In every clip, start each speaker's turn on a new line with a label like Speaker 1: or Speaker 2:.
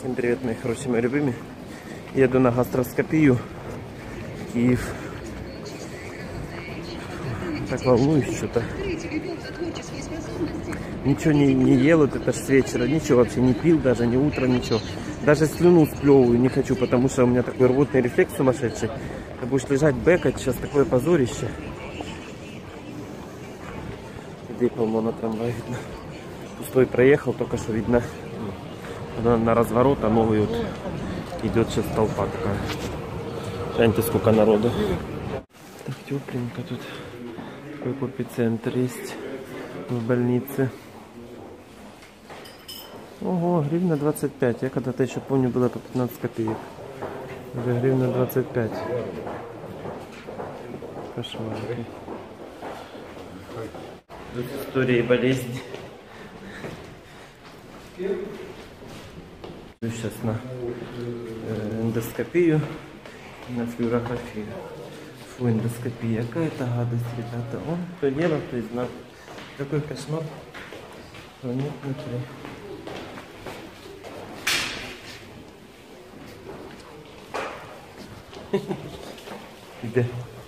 Speaker 1: Всем привет, мои хорошие, мои любимые. Еду на гастроскопию. Киев. Так волнуюсь что-то. Ничего не ел вот это ж с вечера. Ничего вообще не пил, даже не утром, ничего. Даже слюну сплевываю не хочу, потому что у меня такой рвотный рефлекс сумасшедший. Ты будешь лежать, бэкать, сейчас такое позорище. Где, по-моему, на трамвае видно. Пустой проехал, только что видно. На разворот, а новый вот идет сейчас толпа такая. Гляньте, сколько народу. Так тепленько тут. Такой эпицентр есть в больнице. Ого, гривна 25. Я когда-то еще помню, было по 15 копеек. Уже гривна 25. Кошмарки. Тут история болезни. Сейчас на эндоскопию, на флюорографию. Фу, эндоскопия, какая-то гадость, ребята. Он то дело, то и знак. Какой кошмар. Но нет внутри. Где?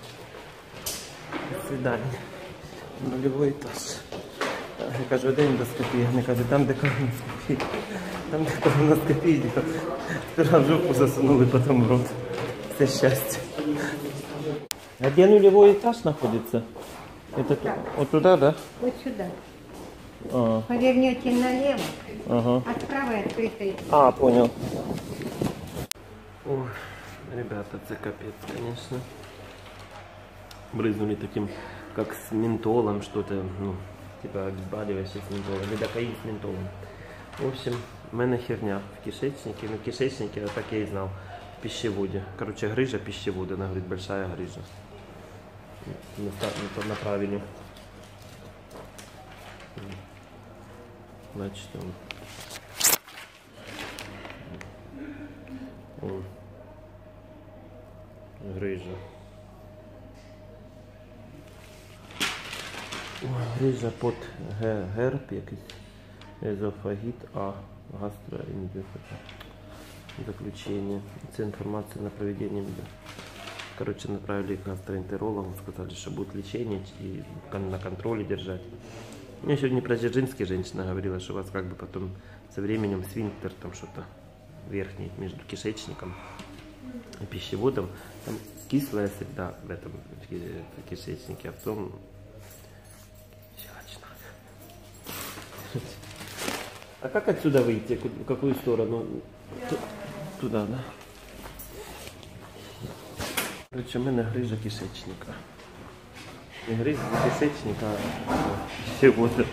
Speaker 1: До свидания. Нулевой этаж. Я кажу, де ендоскопія? Мені каже, там де колоноскопія. Там де колоноскопія йде. Сперва в жопу засунули, потом в рот. Все счастье. А где нулевой этаж находится? Это вот туда, да?
Speaker 2: Вот сюда.
Speaker 1: А.
Speaker 2: Повернете налево,
Speaker 1: Ага.
Speaker 2: а справа открытый.
Speaker 1: А, понял. Ой, ребята, это капец, конечно. Брызнули таким, как с ментолом что-то, ну, типа обезболивающее с ментолом, лидокаин с ментолом. В общем, у меня херня в кишечнике, ну, кишечнике, я так я и знал, в пищеводе. Короче, грыжа пищевода, она говорит, большая грыжа. Направили. Значит, грыжа. Грыжа под герб якийсь, езофагит, а гастроэндоскопия. Заключение. Это информация на проведение. Короче, направили к гастроэнтерологу, сказали, что будет лечение и на контроле держать. Мне сегодня про Дзержинский женщина говорила, что у вас как бы потом со временем сфинктер, там что-то верхний между кишечником и пищеводом. Там кислая среда в этом в кишечнике, а потом щелочно. А как отсюда выйти? В какую сторону? Туда, да? Короче, у меня грыжа кишечника. Не грыжа кишечника, а пищевода.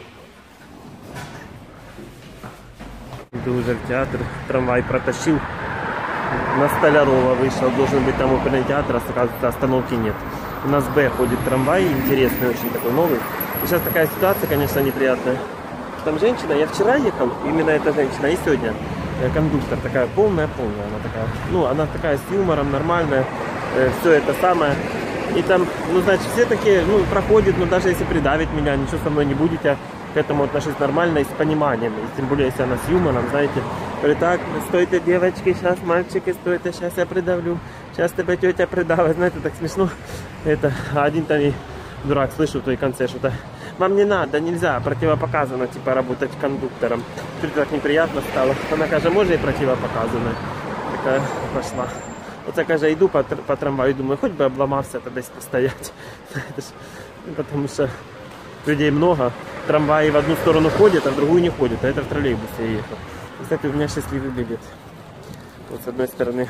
Speaker 1: Иду уже в театр, трамвай протащил. На Столярова вышел, должен быть там оперный театр, оказывается, остановки нет. У нас Б ходит трамвай, интересный, очень такой новый. И сейчас такая ситуация, конечно, неприятная. Там женщина, я вчера ехал, именно эта женщина, и сегодня кондуктор, такая полная, она такая, ну, она такая с юмором, нормальная, все это самое. И там, ну, значит, все такие, ну, проходят, но даже если придавит меня, ничего со мной не будете, к этому отношусь нормально и с пониманием. И тем более, если она с юмором, знаете, говорит, так, стойте, девочки, сейчас, мальчики, стойте, сейчас я придавлю, сейчас тебя тетя придавит, знаете, так смешно. Это, а один там и дурак, слышу в той конце что-то, вам не надо, нельзя, противопоказано, типа, работать кондуктором. Теперь так неприятно стало. Она, каже, может и противопоказано. Такая пошла. Вот я, каже, иду по трамваю, думаю, хоть бы обломался тогда постоять. Потому что людей много, трамваи в одну сторону ходят, а в другую не ходят, а это в троллейбусе я ехал. Кстати, у меня счастливый билет. Вот с одной стороны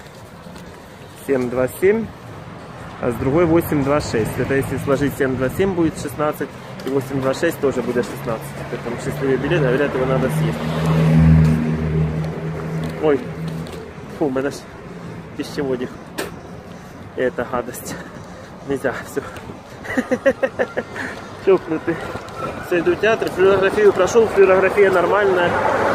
Speaker 1: 727, а с другой 826. Это если сложить 727 будет 16, и 826 тоже будет 16. Поэтому счастливый билет, говорят, его надо съесть. Ой, фу, у меня ж пищеводик. Это гадость. Нельзя, все. Чокнутый. Все, иду в театр, флюорографию прошел, флюорография нормальная.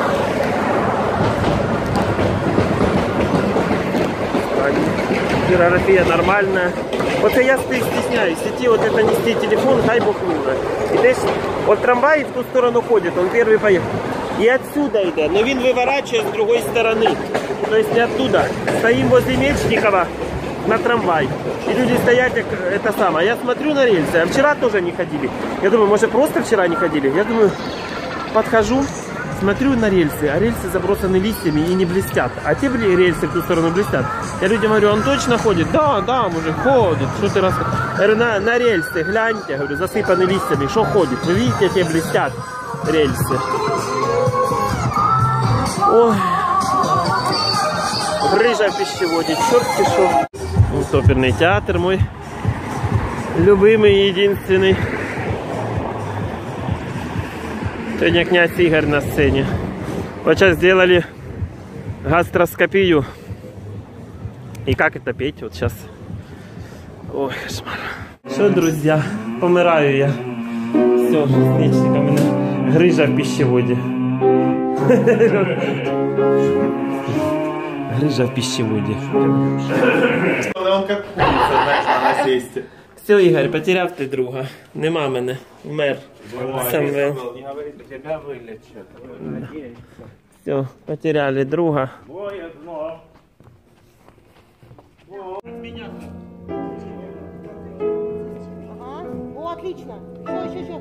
Speaker 1: Флюорография нормальная. Вот я стесняюсь идти, вот это нести телефон, хай бог мило. И здесь вот трамвай в ту сторону ходит, он первый поехал. И отсюда идет, но він выворачивает с другой стороны. То есть не оттуда. Стоим возле Мечникова на трамвай. И люди стоят, как это самое. Я смотрю на рельсы, а вчера тоже не ходили. Я думаю, может просто вчера не ходили? Я думаю, подхожу, смотрю на рельсы, а рельсы забросаны листьями и не блестят. А те рельсы в ту сторону блестят. Я людям говорю, он точно ходит? Да, да, мужик, ходит. Что ты рассказываешь? Я говорю, на рельсы, гляньте, говорю, засыпаны листьями. Что ходит? Вы видите, какие блестят рельсы? Ой. Грыжа в пищеводе, черт пішов. Вот оперный театр мой. Любимый, единственный. Сегодня князь Игорь на сцене. Вот сейчас сделали гастроскопию. И как это петь? Вот сейчас. Ой, кошмар. Что, друзья, помираю я. Все, с нечником. Грыжа в пищеводе. Грыжа в пищеводе.
Speaker 3: Он как курица, знаешь, на насесте.
Speaker 1: Все, Ігор, потеряв ти друга. Нема мене. Вмер. Самвел.
Speaker 3: Не говори, что тебя вылечат.
Speaker 1: Все, потеряли друга.
Speaker 3: Двое дно.
Speaker 4: Ага. О, отлично. Еще.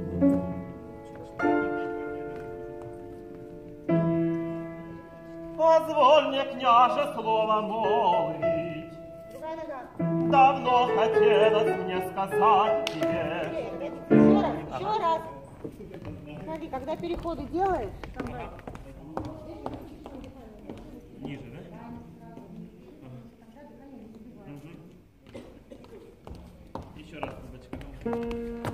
Speaker 1: Позволь мне, княже, слово молвить.
Speaker 4: Другая нога.
Speaker 1: Давно хотелось мне сказать тебе.
Speaker 4: Еще раз. Смотри, когда переходы делаешь,
Speaker 1: Ниже, да? Еще раз, бабочка.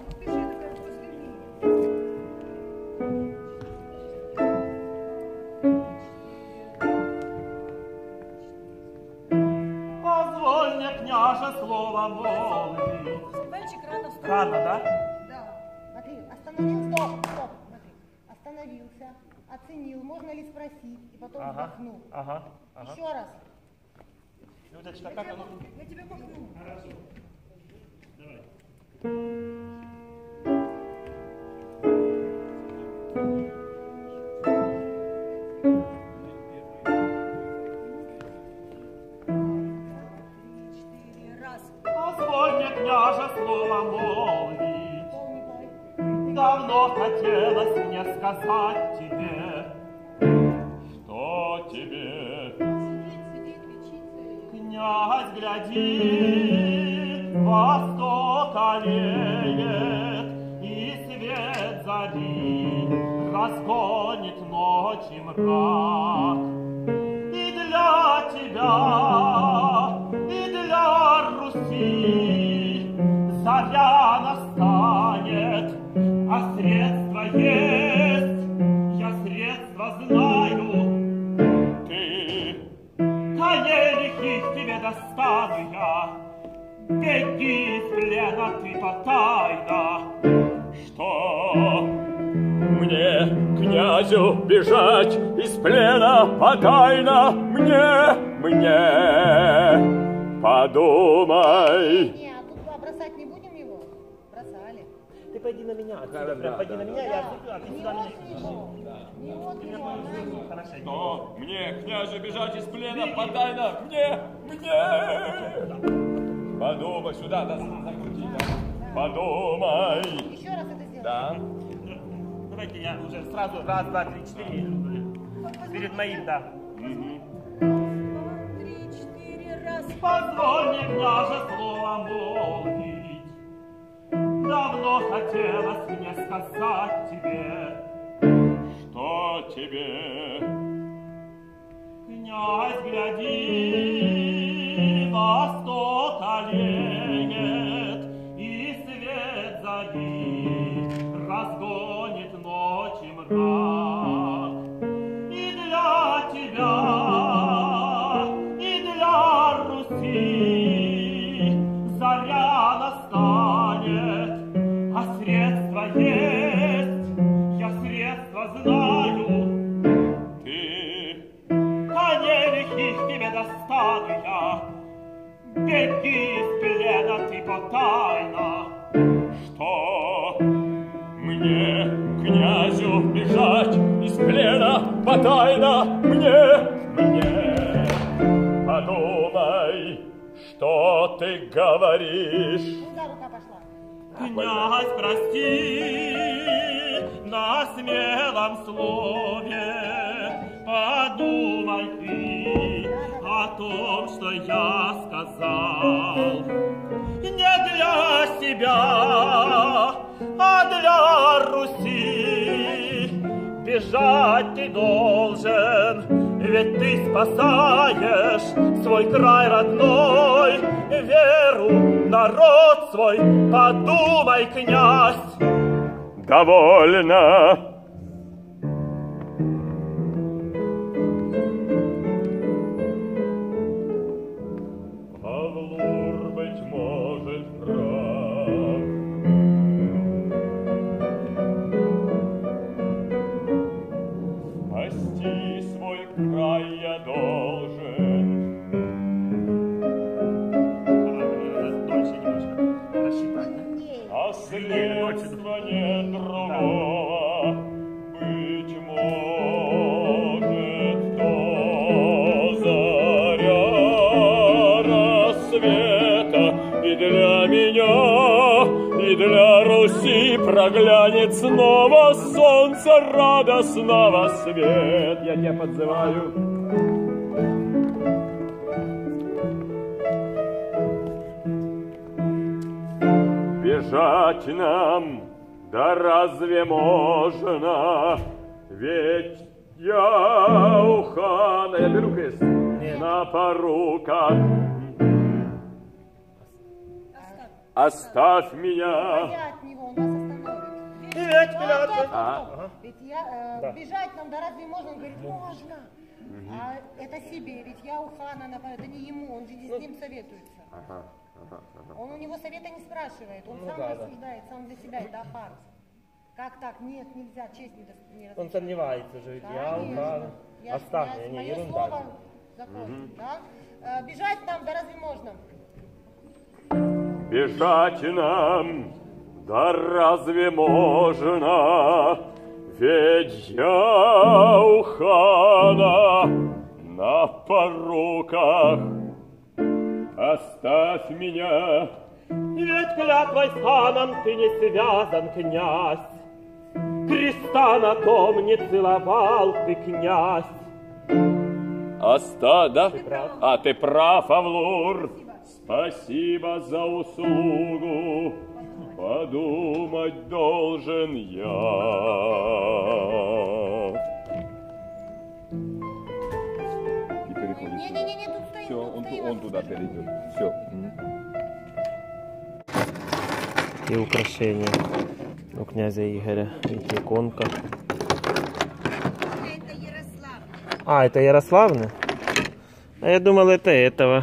Speaker 1: Позволь мне, княже, слово молвить.
Speaker 4: Мальчик рано встал.
Speaker 1: Рано, да?
Speaker 4: Да. Смотри, остановился. Стоп. Смотри. Остановился, оценил, можно ли спросить, и потом вдохнул.
Speaker 1: Ага.
Speaker 4: Еще раз.
Speaker 1: Людочка, как оно?
Speaker 4: Я тебя махну.
Speaker 1: Хорошо. Давай. Позволь мне, княже, слово молвить. Давно хотелось мне сказать тебе, что тебе. Князь, гляди, восток аллеет, и свет зари разгонит ночи мрак. И для тебя, и для Руси заря настанет, а средства есть, я средства знаю. Ты, коней лихих тебе достану я, беги из плена ты потайно.
Speaker 5: Что мне, князю, бежать из плена потайно? Мне, подумай.
Speaker 4: Не, а тут бросать не будем его? Бросали.
Speaker 1: Ты пойди на меня, отсюда, прям пойди на меня, я отсюда, а ты сюда меня.
Speaker 4: Не вот его.
Speaker 1: Хорошо.
Speaker 5: Что мне, князю, бежать из плена потайно? Мне, подумай сюда, да, закрути, да. Подумай.
Speaker 4: Еще раз это сделай.
Speaker 5: Да.
Speaker 1: Давайте я уже сразу раз, два, три, четыре. Перед моим, да.
Speaker 4: 3, 4, раз.
Speaker 1: Позволь мне, княже, слово молвить. Давно хотелось мне сказать тебе,
Speaker 5: Что тебе?
Speaker 1: князь, гляди, восток аллеет, и свет зари разгонит ночи мрак. И для тебя, и для Руси заря настанет, а средства есть, я средства знаю.
Speaker 5: Ты,
Speaker 1: Коней лихих тебе достану я, беги из плена ты потайно.
Speaker 5: что мне, князю, готов бежать из плена потайно мне. Подумай, что ты говоришь.
Speaker 4: Куда рука пошла?
Speaker 1: Князь, прости, на смелом слове подумай ты о том, что я сказал. Не для себя, а для Руси бежать ты должен, ведь ты спасаешь свой край родной, веру, народ свой. Подумай, князь.
Speaker 5: Довольно. Павлур, быть может, прав. Спасти свой край я должен.
Speaker 1: Дольше немножко рассчитать.
Speaker 4: Нет.
Speaker 5: А средства нет другого, быть может, то заря рассвета и для меня, и для Руси проглянет снова солнце радостного свет. Я тебя подзываю. Бежать нам, да разве можно? Ведь я у хана, я беру крест, на поруках. Оставь меня.
Speaker 4: Я от него, он нас остановит.
Speaker 1: Ведь клятва.
Speaker 4: Ведь бежать нам, да разве можно? Он говорит, можно. А это себе, ведь я у хана, это не ему, он же не с ним советуется. Он у него совета не спрашивает, он сам рассуждает, сам для себя, это опарт. Как так? Нет, нельзя, честь не разрешает.
Speaker 1: Он сомневается же, ведь я
Speaker 4: Конечно.
Speaker 1: оставь меня, не
Speaker 4: мое
Speaker 1: ерунда.
Speaker 4: слово закон, да? Бежать нам, да разве можно?
Speaker 5: Бежать нам, да разве можно? Ведь я у хана на поруках. Оставь меня.
Speaker 1: Ведь клятвой с ханом ты не связан, князь. Креста на том не целовал ты, князь.
Speaker 5: Да?
Speaker 1: прав.
Speaker 5: А ты прав, Авлур. Спасибо за услугу. Подумать должен я. И переходит.
Speaker 4: Не, тут стоим,
Speaker 5: Все,
Speaker 4: тут стоим,
Speaker 5: он туда перейдет. Все.
Speaker 1: И украшения у князя Игоря. Видите, иконка.
Speaker 2: Это Ярослав.
Speaker 1: А, это Ярославны? А я думал, это этого.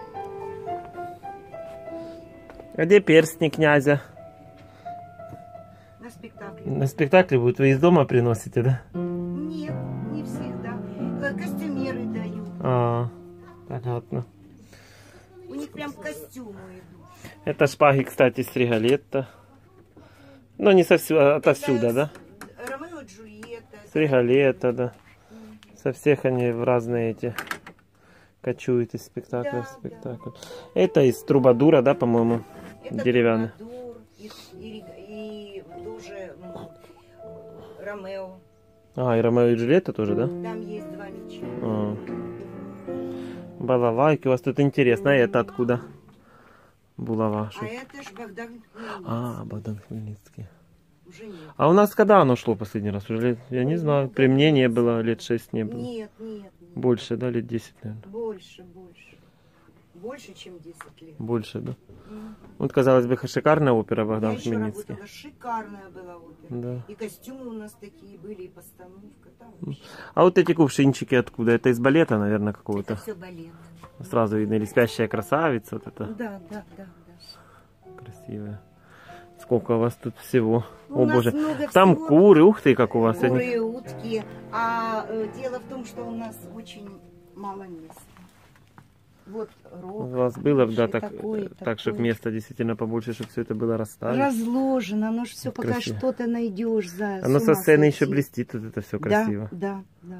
Speaker 1: А где перстни князя?
Speaker 2: На спектакле.
Speaker 1: На спектакле будет? Вы из дома приносите, да?
Speaker 2: Нет, не всегда. Костюмеры дают.
Speaker 1: А, понятно.
Speaker 2: У них прям костюмы идут.
Speaker 1: Это шпаги, кстати, с Риголетто. Ну, не отовсюда, да?
Speaker 2: Ромео и Джульетта.
Speaker 1: С Риголетто, да. Со всех они в разные эти кочуют из спектакля в спектакль. Это из Трубадура, да, по-моему,
Speaker 2: Это
Speaker 1: деревянный.
Speaker 2: Трубадур и тоже Ромео.
Speaker 1: А, и Ромео и Джульетта тоже, да?
Speaker 2: Там есть два меча.
Speaker 1: А. Балалайки, у вас тут интересно. А это откуда? Булава.
Speaker 2: А это ж Богдан Хмельницкий.
Speaker 1: А, Богдан Хмельницкий.
Speaker 2: Уже нет.
Speaker 1: А у нас когда оно шло последний раз? Уже лет, я не знаю. При мне не было, лет 6 не было.
Speaker 2: Нет.
Speaker 1: Больше, да, лет 10, наверное.
Speaker 2: Больше. Больше, чем 10 лет.
Speaker 1: Больше, да. Вот, казалось бы, шикарная опера Богдан
Speaker 2: Я еще
Speaker 1: Хмельницкий.
Speaker 2: работала, шикарная была опера.
Speaker 1: Да.
Speaker 2: И костюмы у нас такие были, и постановка. Там вообще.
Speaker 1: А вот эти кувшинчики откуда? Это из балета, наверное,
Speaker 2: Это
Speaker 1: какого-то.
Speaker 2: все балет.
Speaker 1: Сразу видно, или спящая красавица, вот это
Speaker 2: Да.
Speaker 1: красивая. Сколько у вас тут всего?
Speaker 2: У
Speaker 1: О
Speaker 2: нас
Speaker 1: боже.
Speaker 2: много
Speaker 1: Там
Speaker 2: всего.
Speaker 1: куры, ух ты, как у вас.
Speaker 2: Куры
Speaker 1: они.
Speaker 2: и утки. А дело в том, что у нас очень мало места. Вот рог.
Speaker 1: У вас было, да, так,
Speaker 2: такое,
Speaker 1: так, чтобы
Speaker 2: такое.
Speaker 1: место действительно побольше, чтобы все это было расставлено.
Speaker 2: Разложено, оно же все, пока
Speaker 1: Красиво.
Speaker 2: что-то найдешь за.
Speaker 1: Оно
Speaker 2: с
Speaker 1: со
Speaker 2: ума
Speaker 1: сцены
Speaker 2: сойти.
Speaker 1: еще блестит, вот это все красиво.
Speaker 2: Да, да.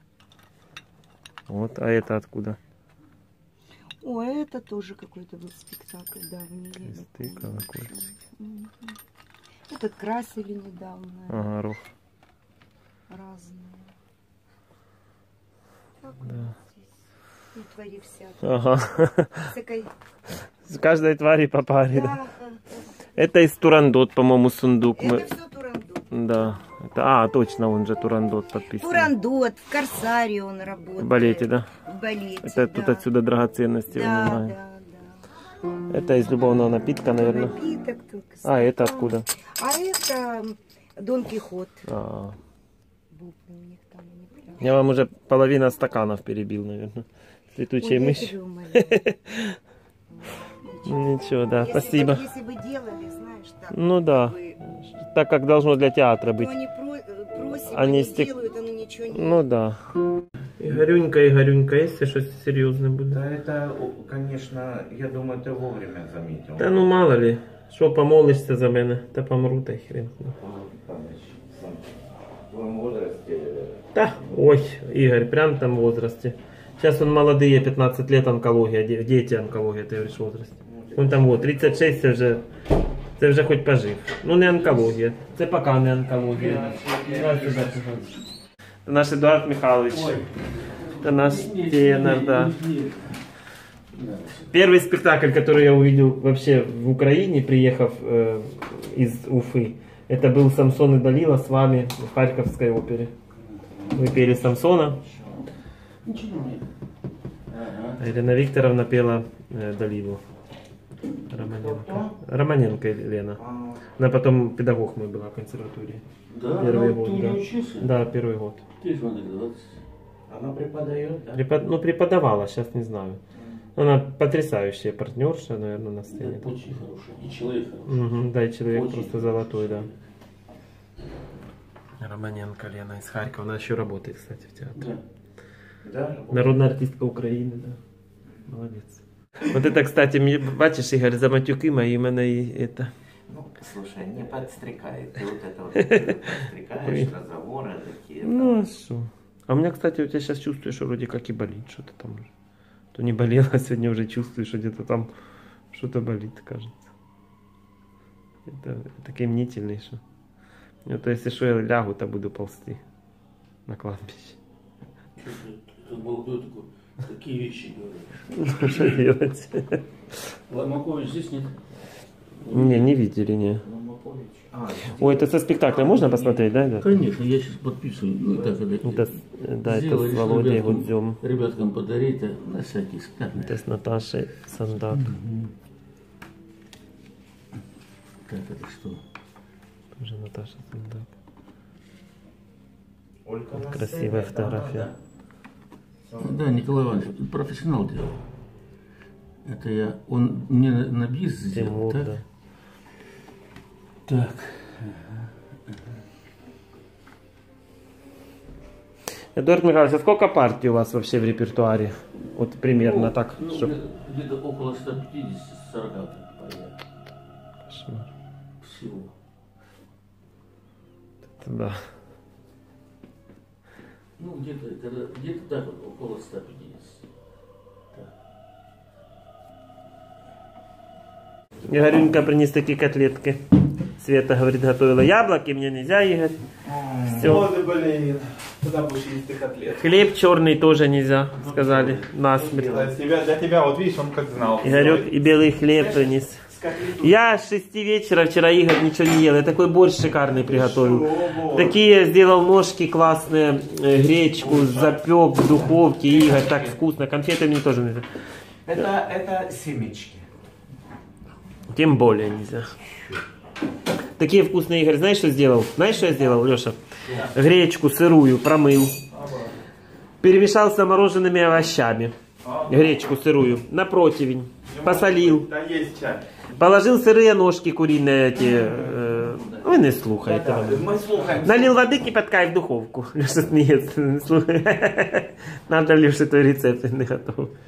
Speaker 1: Вот, а это откуда?
Speaker 2: О, это тоже какой-то был спектакль давний. я не
Speaker 1: Кресты,
Speaker 2: помню.
Speaker 1: колокольчики.
Speaker 2: Мгм. Этот красили недавно.
Speaker 1: Ага, рог.
Speaker 2: Разные. Так
Speaker 1: Да.
Speaker 2: вот здесь. И твори всякие.
Speaker 1: Ага.
Speaker 2: Всякой-
Speaker 1: С каждой твари по паре, да.
Speaker 2: Да,
Speaker 1: Это из Турандот, по-моему, сундук. Мы...
Speaker 2: это все Турандот.
Speaker 1: Да. Это... точно, он же Турандот подписан.
Speaker 2: Турандот, в Корсаре он работает.
Speaker 1: В балете, да?
Speaker 2: В балете,
Speaker 1: Это
Speaker 2: да.
Speaker 1: тут отсюда драгоценности
Speaker 2: Да,
Speaker 1: вынимаем.
Speaker 2: да.
Speaker 1: Это из любовного напитка, наверное.
Speaker 2: Напиток только.
Speaker 1: А, это откуда?
Speaker 2: А это Дон Кихот.
Speaker 1: А,
Speaker 2: Бубны у них там, они прям.
Speaker 1: я вам уже половина стаканов перебил, наверное. Летучая
Speaker 2: Ой, я
Speaker 1: мышь.
Speaker 2: тебя умоляю.
Speaker 1: Ну, ничего, да,
Speaker 2: Если
Speaker 1: спасибо.
Speaker 2: бы- Если бы делали, знаешь, так.
Speaker 1: Ну да,
Speaker 2: бы,
Speaker 1: так как должно для театра
Speaker 2: то
Speaker 1: быть.
Speaker 2: они просят,
Speaker 1: Они
Speaker 2: они
Speaker 1: стек-
Speaker 2: делают, оно ничего не...
Speaker 1: Ну да. Игорюнька, если что серьезно будет.
Speaker 6: Да, это, конечно, я думаю, ты вовремя заметил.
Speaker 1: Та ну мало ли, що помолишся за мене, та помру, та й хрен.
Speaker 6: В твоем возрасте.
Speaker 1: Та, ой, Игорь, прям там в возрасте. Сейчас он молодые, 15 лет онкология, дети онкология, ты говоришь, в возрасте. Он там вот, 36, це вже хоч пожив. Ну не онкологія, це поки не онкологія. Это наш Эдуард Михайлович. Это наш тенор, да. Первый спектакль, который я увидел вообще в Украине, приехав из Уфы, это был «Самсон и Далила» с вами в Харьковской опере. Вы пели Самсона. А Елена Викторовна пела Далилу. Романенко. Романенко Елена. Она потом педагог мой была в консерватории.
Speaker 7: Да,
Speaker 1: Первый
Speaker 7: она
Speaker 1: год,
Speaker 7: ты
Speaker 1: да.
Speaker 7: не учился?
Speaker 1: Да, первый год.
Speaker 7: Ты смотри, 20.
Speaker 6: Она преподает, да?
Speaker 1: Ну, преподавала, сейчас не знаю. Она потрясающая партнерша, наверное, на сцене.
Speaker 7: Очень хороший. И человек хороший.
Speaker 1: Угу, да, и человек
Speaker 7: Очень
Speaker 1: просто золотой, да. Романенко Лена из Харькова. Она еще работает, кстати, в театре.
Speaker 7: Да.
Speaker 6: Да?
Speaker 1: Народная артистка Украины, да. Молодец. Вот это, кстати, мне, бачишь, Игорь, за матюки мои, именно и это.
Speaker 6: Ну, слушай, не подстрекает. Ты вот это вот подстрекаешь, разговоры такие.
Speaker 1: Ну, а что? А у меня, кстати, у тебя сейчас чувствуешь, что вроде как и болит что-то там уже. То не болело, а сегодня уже чувствуешь, что где-то там что-то болит, кажется. Это такой мнительный, что... Это если что, я лягу, то буду ползти на кладбище.
Speaker 7: Как молодой такой, такие вещи говорят.
Speaker 1: Ну, что делать?
Speaker 7: Ломакович здесь нет?
Speaker 1: Не видели, не.
Speaker 6: Ломакович.
Speaker 1: Ой, это со спектакля можно посмотреть, да? Да,
Speaker 7: Конечно, я сейчас подписываю. Ну, так,
Speaker 1: это, да, это
Speaker 7: сделали,
Speaker 1: с Володей
Speaker 7: ребяткам-
Speaker 1: Гудзем.
Speaker 7: Ребяткам подарить, на всякий скарб.
Speaker 1: Это с Наташей Сандак.
Speaker 7: Так, это что?
Speaker 1: Тоже Наташа Сандак.
Speaker 6: Ольга на
Speaker 1: Красивая
Speaker 6: сцене,
Speaker 1: фотография.
Speaker 7: Да, Николай Иванович, тут профессионал делал. Это я, он мне на бис сделал,
Speaker 1: Тимур,
Speaker 7: так?
Speaker 1: да.
Speaker 7: Так.
Speaker 1: Эдуард Михайлович, а сколько партий у вас вообще в репертуаре? Вот примерно так,
Speaker 7: Ну,
Speaker 1: чтоб...
Speaker 7: где-то около 150-40 поет.
Speaker 1: Кошмар.
Speaker 7: Всего.
Speaker 1: Это да.
Speaker 7: Ну, где-то так вот, около 150.
Speaker 1: Игорюнька принес такие котлетки. Света говорит, готовила яблоки, мне нельзя, Игорь. Все.
Speaker 3: Ой, блин. Куда будешь есть ты котлет?
Speaker 1: Хлеб черный тоже нельзя, сказали. Насмерть.
Speaker 3: Для тебя, вот видишь, он как знал.
Speaker 1: Игорек и белый хлеб принес. Я с 6 вечера, вчера Игорь ничего не ел. Я такой борщ шикарный приготовил. Такие сделал ножки классные, гречку запек в духовке. Игорь, так вкусно. Конфеты мне тоже нельзя.
Speaker 6: Это семечки.
Speaker 1: Тем более нельзя. Такие вкусные, Игорь. Знаешь, что сделал? Знаешь, что я сделал, Леша? Гречку сырую промыл. Перемешал с замороженными овощами. Гречку сырую. На противень. Посолил.
Speaker 3: Да есть чай.
Speaker 1: Положил сырые ножки куриные эти. Вы не слухайте.
Speaker 6: Мы слухаем.
Speaker 1: Налил воды кипятка и в духовку. Леша смеется. Надо, Леша, твой рецепт не готов.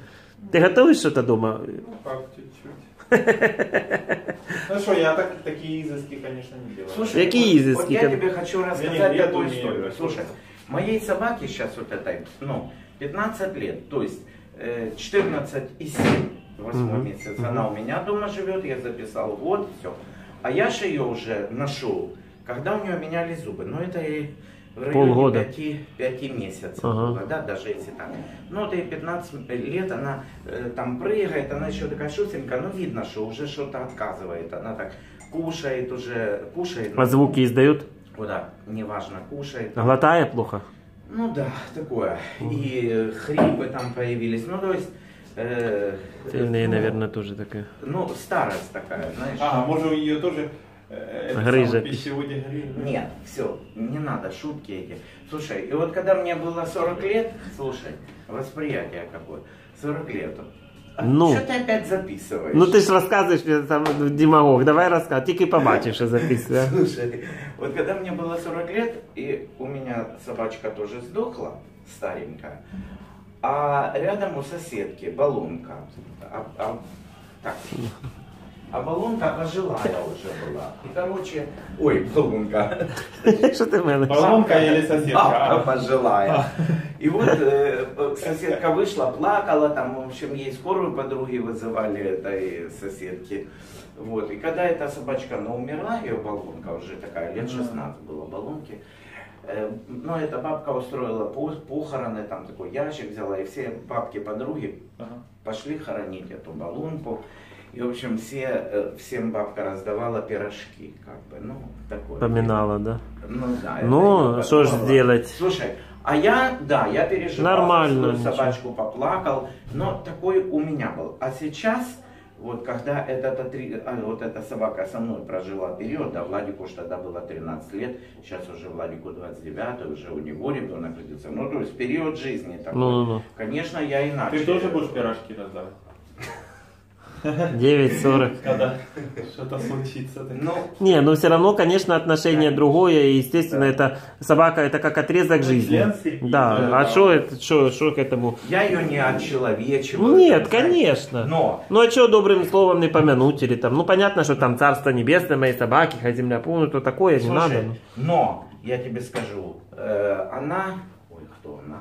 Speaker 1: Ты готовишь что-то дома?
Speaker 3: Ну как, чуть-чуть. Ну что, я такие изыски, конечно, не делаю.
Speaker 6: Слушай,
Speaker 1: Какие изыски?
Speaker 6: вот я тебе хочу рассказать
Speaker 3: Нет,
Speaker 6: такую
Speaker 3: нет,
Speaker 6: историю.
Speaker 3: нет.
Speaker 6: Слушай, моей собаке сейчас вот этой, 15 лет, то есть 14 и 7, 8 месяц, она у меня дома живет, я записал год, все. А я же ее уже нашел, когда у нее меняли зубы. Но это и в районе
Speaker 1: Полгода.
Speaker 6: 5 месяцев было, да, даже если так. Ну, это и 15 лет, она там прыгает, она еще такая шустренькая, но видно, что уже что-то отказывает. Она так кушает уже, кушает.
Speaker 1: А звуки издает?
Speaker 6: Куда, неважно, кушает.
Speaker 1: Глотая плохо?
Speaker 6: Ну да, такое. И хрипы там появились. Ну, то есть...
Speaker 1: Сильные,
Speaker 6: ну,
Speaker 1: наверное, тоже такая.
Speaker 6: Ну, старость такая, знаешь.
Speaker 3: А, может у нее тоже
Speaker 1: Грыжа.
Speaker 3: пищеводе грыжа?
Speaker 6: Нет, все, не надо, шутки эти. Слушай, и вот когда мне было 40 лет, слушай, восприятие какое, 40 лет.
Speaker 1: Ну.
Speaker 6: Что ты опять записываешь?
Speaker 1: Ну ты ж рассказываешь мне там, демагог, давай рассказывай, тільки побачиш, що записує.
Speaker 6: Слушай, вот когда мне было 40 лет, и у меня собачка тоже сдохла, старенькая, а рядом у соседки баллонка, а баллонка пожилая уже была. И короче, ой, баллонка.
Speaker 1: Що ти в мене?
Speaker 3: Баллонка или соседка?
Speaker 6: Пожилая. И вот соседка вышла, плакала, там, в общем, ей скорую подруги вызывали этой соседки. Вот. И когда эта собачка, умерла, ее баллонка уже такая, лет 16 было баллонки, но эта бабка устроила похороны, там такой ящик взяла, и все бабки-подруги пошли хоронить эту баллонку. И, в общем, всем бабка раздавала пирожки, как бы, такое.
Speaker 1: Поминала, да?
Speaker 6: Ну, да.
Speaker 1: Ну, что ж сделать?
Speaker 6: Слушай, а я переживал,
Speaker 1: Нормально,
Speaker 6: свою собачку поплакал, но такой у меня был. А сейчас, вот когда вот эта собака со мной прожила период, да, Владику ж тогда было 13 лет, сейчас уже Владику 29, уже у него ребенок родится. Ну, то есть период жизни такой. Конечно, я иначе.
Speaker 3: Ты тоже будешь пирожки раздавать?
Speaker 1: 9:40.
Speaker 3: Когда что-то случится.
Speaker 1: Не, но все равно, конечно, отношение другое, и, естественно, это собака, это как отрезок жизни. Да, а что к этому?
Speaker 6: Я ее не отчеловечиваю.
Speaker 1: Нет, конечно.
Speaker 6: Но.
Speaker 1: Ну а что добрым словом не помянуть, или там, понятно, что там царство небесное моей собаки, хоть земля полная, то такое не надо.
Speaker 6: Но, я тебе скажу, она... Ой, кто она?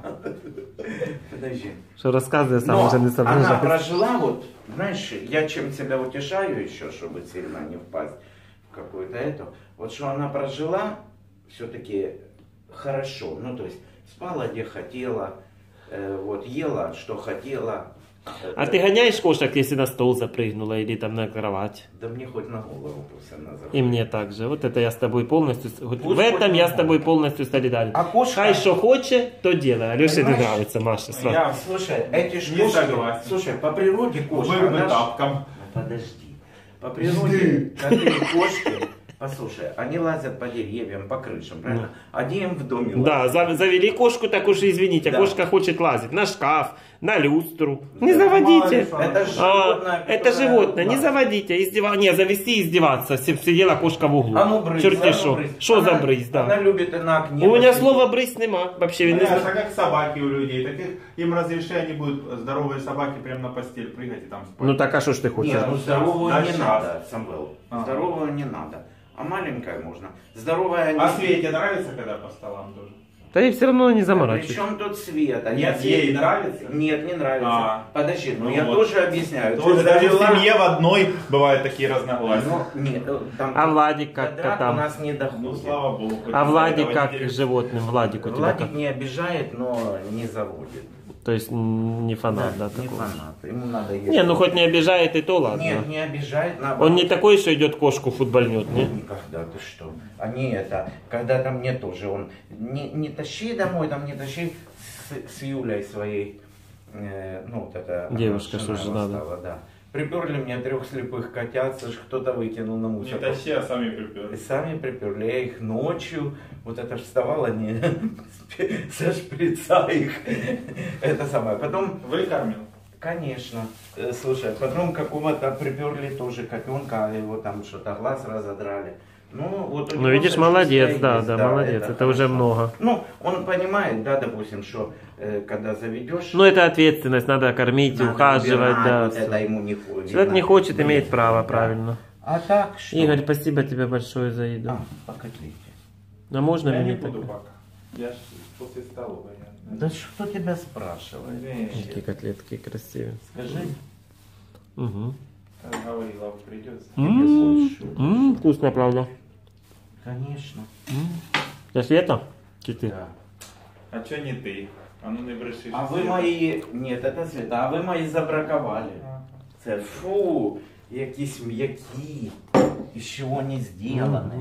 Speaker 6: Подожди.
Speaker 1: Что рассказывай, сам уже не соображаю.
Speaker 6: Она прожила, вот, знаешь, я чем себя утешаю еще, чтобы сильно не впасть в какую-то эту. Вот что она прожила, все-таки хорошо. Ну, то есть, спала где хотела, вот, ела, что хотела.
Speaker 1: А ты гоняешь кошек, если на стол запрыгнула или там на кровать?
Speaker 6: Да мне хоть на голову пусть она заходит.
Speaker 1: И мне также. Вот это я с тобой полностью... В этом я с тобой полностью солидарен.
Speaker 6: А кошка...
Speaker 1: Хай что хочет, то делай. Алёше не нравится, Маша.
Speaker 3: Я,
Speaker 6: слушай, эти ж
Speaker 3: не
Speaker 6: кошки...
Speaker 3: согласен.
Speaker 6: Слушай, по природе кошка...
Speaker 3: Вырвы тапком.
Speaker 6: Подожди. По природе коты и кошки... Послушай, они лазят по деревьям, по крышам, правильно? Они им в доме
Speaker 1: лазят. Да, завели кошку, так уж извините, да. Кошка хочет лазить на шкаф, на люстру. Не заводите.
Speaker 6: Это животное.
Speaker 1: Это животное, не заводите. Не, завести и издеваться. Сидела кошка в углу.
Speaker 6: А ну брысь.
Speaker 1: Черти что. Что за брысь, да.
Speaker 6: Она любит и на окне.
Speaker 1: У меня слова брысь нема. Вообще.
Speaker 3: Это как собаки у людей. Так им разреши, они будут здоровые собаки прямо на постель прыгать и там спать.
Speaker 1: Ну так а что ж ты хочешь?
Speaker 6: Нет, здоровую не надо, Самвел. Здоровую не надо. А маленькая можно. Здоровая...
Speaker 3: А Свете нравится, когда по столам тоже?
Speaker 1: Да ей все равно не заморачивается.
Speaker 6: Причем тут Света?
Speaker 3: Нет, ей нравится?
Speaker 6: Нет, не нравится. Подожди,
Speaker 3: ну
Speaker 6: я
Speaker 3: вот.
Speaker 6: тоже объясняю.
Speaker 3: Даже в семье в одной бывают такие разногласия.
Speaker 6: Ну, нет, там,
Speaker 1: а Владик как котам?
Speaker 6: У нас не доходит.
Speaker 3: Ну, слава богу.
Speaker 1: А Владик как к животным? Владик у тебя
Speaker 6: Владик
Speaker 1: как?
Speaker 6: не обижает, но не заводит.
Speaker 1: То есть не фанат, да,
Speaker 6: не
Speaker 1: такого?
Speaker 6: фанат. Ему надо есть.
Speaker 1: Не, ну хоть не обижает и то ладно.
Speaker 6: Нет, не обижает. Наоборот.
Speaker 1: Он не такой, что идет кошку футбольнет, не?
Speaker 6: Никогда, ты что? Они это, когда-то мне тоже, он не тащи домой, там не тащи с Юлей своей, ну вот это...
Speaker 1: Девушка, что жена,
Speaker 6: да. Приперли мне 3 слепых котят, кто-то выкинул на мусор.
Speaker 3: Не тащи, а сами приперли.
Speaker 6: Сами приперли, я их ночью, вот это вставала не со шприца их, это самое. Потом...
Speaker 3: Выкормил?
Speaker 6: Конечно. Слушай, потом какого-то приперли тоже котенка, его там что-то глаз разодрали. Ну, вот
Speaker 1: ну видишь, молодец, да, молодец, это уже много.
Speaker 6: Ну, он понимает, да, допустим, что когда заведешь.
Speaker 1: Ну, это ответственность, надо кормить,
Speaker 6: надо
Speaker 1: ухаживать,
Speaker 6: убирать,
Speaker 1: да.
Speaker 6: вот это ему не хочет.
Speaker 1: Человек не хочет, имеет право, правильно.
Speaker 6: А так что?
Speaker 1: Игорь, спасибо тебе большое за еду.
Speaker 6: Покажите.
Speaker 1: А можно
Speaker 3: Я
Speaker 1: мне
Speaker 3: не буду
Speaker 1: так?
Speaker 3: пока. Я ж после столовой.
Speaker 6: Да что тебя спрашивает?
Speaker 1: Какие котлетки красивые.
Speaker 6: Скажи.
Speaker 1: Угу.
Speaker 3: Говорила, придется.
Speaker 1: Вкусно, правда.
Speaker 6: Конечно.
Speaker 1: Это Света? Киты.
Speaker 6: Да.
Speaker 3: А чё не ты? А ну не бреши.
Speaker 6: А вы мои... Нет, это Света. А ви мої забраковали. Це фу, якісь м'які. Из чего не сделаны.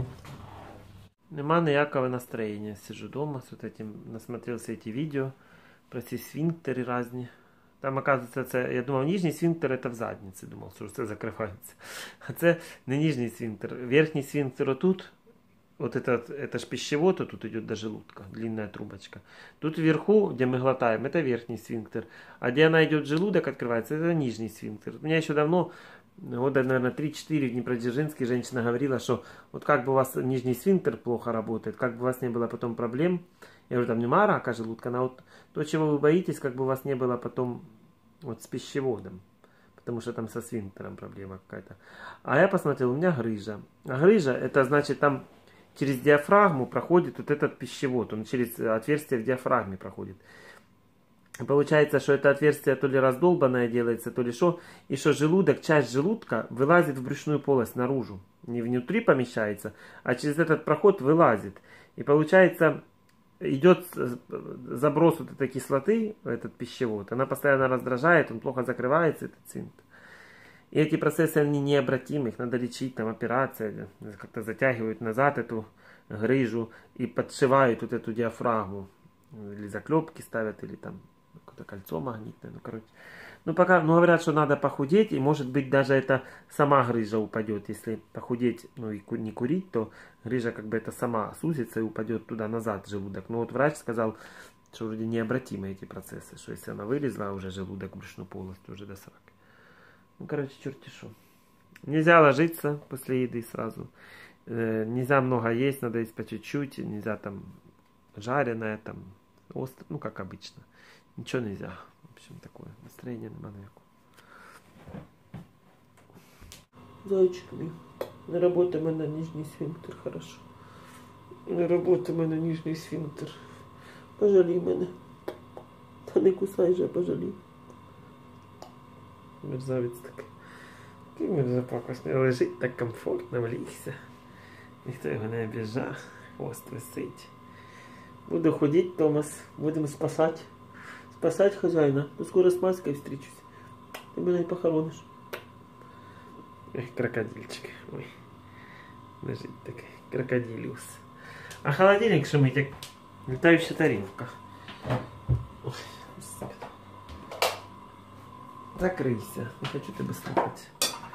Speaker 1: Нема никакого настроения. Сижу дома с вот этим, насмотрелся эти видео про ці сфінктери разні. Там, оказывается, це, я думав, нижній сфінктер это в задниці, думав, що це закривається. А це не нижній сфінктер. Верхній сфінктер отут, вот это ж пищевод, тут идет до желудка, длинная трубочка. Тут вверху, где мы глотаем, это верхний сфинктер. А где она идет в желудок, открывается, это нижний сфинктер. У меня еще давно, года, наверное, 3-4 в Днепродзержинске женщина говорила, что вот как бы у вас нижний сфинктер плохо работает, как бы у вас не было потом проблем. Я говорю, там нема рака желудка, но вот то, чего вы боитесь, как бы у вас не было потом вот с пищеводом. Потому что там со сфинктером проблема какая-то. А я посмотрел, у меня грыжа. А грыжа, это значит там через диафрагму проходит вот этот пищевод. Он через отверстие в диафрагме проходит. Получается, что это отверстие то ли раздолбанное делается, то ли что. И что желудок, часть желудка вылазит в брюшную полость наружу. Не внутри помещается, а через этот проход вылазит. И получается, идет заброс вот этой кислоты в этот пищевод. Она постоянно раздражает, он плохо закрывается, этот сфинктер. И эти процессы, они необратимы, их надо лечить, там операция, как-то затягивают назад эту грыжу и подшивают вот эту диафрагму. Или заклепки ставят, или там какое-то кольцо магнитное, ну короче. Ну пока, ну говорят, что надо похудеть, и может быть даже это сама грыжа упадет. Если похудеть, ну и не курить, то грыжа как бы это сама сузится и упадет туда назад в желудок. Но вот врач сказал, что вроде необратимы эти процессы, что если она вылезла уже желудок в брюшную полость, то уже до сраки. Ну, короче, черти шо. Нельзя ложиться после еды сразу. Нельзя много есть, надо есть по чуть-чуть. Нельзя там жареное, там остро, ну, как обычно. Ничего нельзя. В общем, такое настроение на манеку. Зайчик мой, наработаем на нижний сфинктер, хорошо. Наработаем на нижний сфинктер. Пожалей мене. Та не кусай же, пожалей. Мерзавець такий. Який мерзопакосний. Лежить так комфортно, влігся. Ніхто його не обіжав. Хвост висить. Буду ходить, Томас. Будемо спасати. Спасать хозяина. Ну скоро с Маской встречусь. Ты меня и похоронишь. Эх, крокодильчик. Ой. Лежить такой. Крокодилиус. А холодильник шумит, как летающая тарелка. Ой, закройся. Не хочу тебя слушать.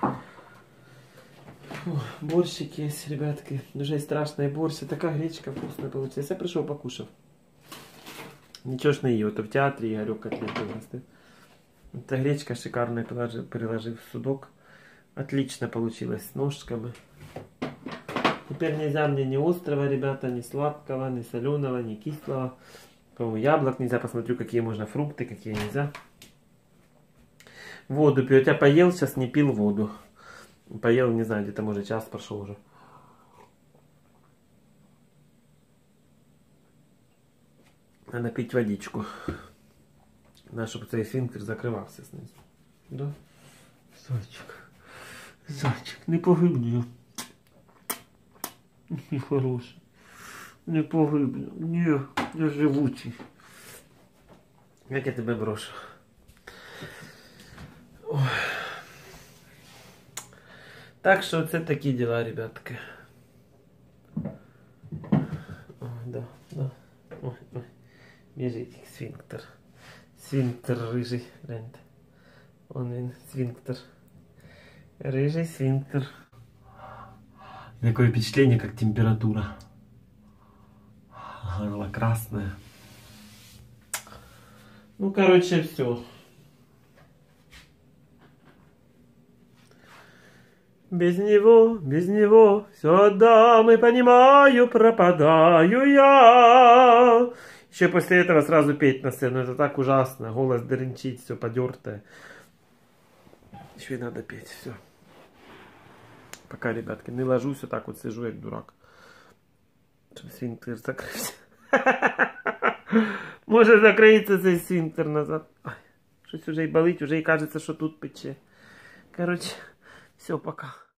Speaker 1: Борщик есть, ребятки. Уже страшный борщ. Такая гречка вкусная получилась. Я пришел покушав. Ничего ж не ее. То в театре Игорек котлеты вырастет. Эта гречка шикарная, переложив в судок. Отлично получилось с ножками. Теперь нельзя мне ни острого, ребята, ни сладкого, ни соленого, ни кислого. По-моему, яблок нельзя. Посмотрю, какие можно фрукты, какие нельзя. Воду пью. Я поел, сейчас не пил воду. Поел, не знаю, где-то может час прошел уже. Надо пить водичку. Надо, чтобы цей сфинктер закрывался снизу. Да? Зайчик. Зайчик, не погибну. Не хороший. Не погибну. Ні, я живучий. Як я тебе брошу. Ой. Так що це такі діла, ребятки. Ой, да. Ой. Біжить сфинктер. Сфинктер рыжий. Гляньте. Вон він, сфинктер. Рыжий сфинктер. Такое впечатление, как температура. Горло красное. Ну, короче, все. Без него все отдам и понимаю, пропадаю я. Еще после этого сразу петь на сцену. Это так ужасно. Голос дырынчить, все подертое. Еще и надо петь. Все. Пока, ребятки, не ложусь, вот так вот сижу, як дурак. Щоб сфінктер закрився. Може закриється цей сфінктер назад. Ай, щось уже і болить, уже і кажеться, що тут пече. Короче, все, пока.